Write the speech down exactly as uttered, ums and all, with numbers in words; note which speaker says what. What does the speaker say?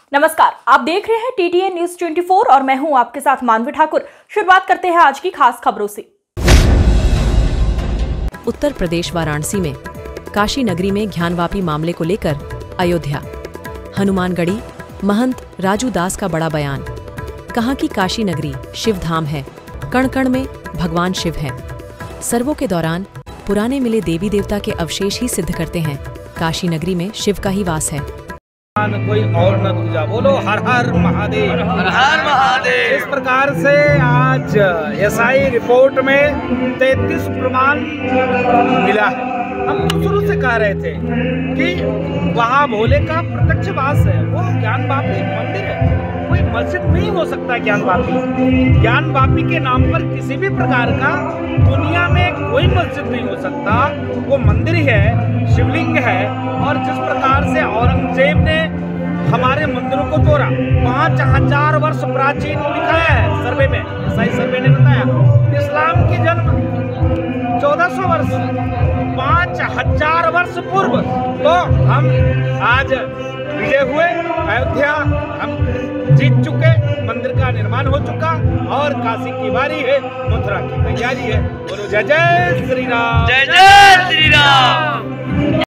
Speaker 1: नमस्कार, आप देख रहे हैं टीटीएन न्यूज चौबीस और मैं हूं आपके साथ मानवी ठाकुर। शुरुआत करते हैं आज की खास खबरों से।
Speaker 2: उत्तर प्रदेश वाराणसी में काशी नगरी में ज्ञानवापी मामले को लेकर अयोध्या, हनुमानगढ़ी महंत राजू दास का बड़ा बयान। कहा कि काशी नगरी शिव धाम है, कण कण में भगवान शिव हैं। सर्वों के दौरान पुराने मिले देवी देवता के अवशेष ही सिद्ध करते हैं काशी नगरी में शिव का ही वास है।
Speaker 3: कोई और न दूजा, बोलो हर हर महादेव,
Speaker 4: हर हर महादेव।
Speaker 3: इस प्रकार से आज एसआई रिपोर्ट में तैंतीस प्रमाण मिला है। हम तो शुरू से कह रहे थे कि वहाँ भोले का प्रत्यक्ष वास है, वो ज्ञानवापी मंदिर है, कोई मस्जिद नहीं हो सकता। ज्ञानवापी ज्ञानवापी के नाम पर किसी भी प्रकार का दुनिया में कोई मस्जिद नहीं हो सकता। वो मंदिर है, शिवलिंग है। और जिस प्रकार से औरंगजेब ने हमारे मंदिरों को तोड़ा, पाँच हजार वर्ष प्राचीन लिखा है सर्वे में, ईसाई सर्वे ने बताया। इस्लाम की जन्म चौदह सौ वर्ष, पाँच हजार वर्ष पूर्व। तो हम आज विजय हुए, अयोध्या हम जीत चुके, मंदिर का निर्माण हो चुका और काशी की बारी है, मथुरा की तैयारी है। बोलो जय जय श्री राम,
Speaker 4: जय जय श्री राम।